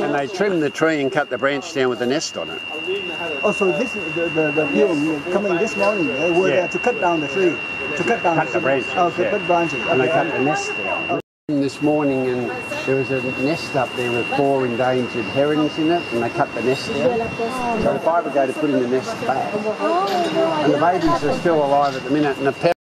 and they trim the tree and cut the branch down with a nest on it. Oh, so this is the heron coming this morning. They were there to cut down the tree, to cut down the branches. Oh, to cut branches. And they cut the nest down. This morning, and there was a nest up there with 4 endangered herons in it, and they cut the nest down. So the fire brigade are putting the nest back. And the babies are still alive at the minute, and the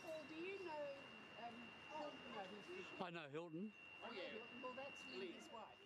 I know Hilton. Oh, yeah. Well, that's Linda's wife.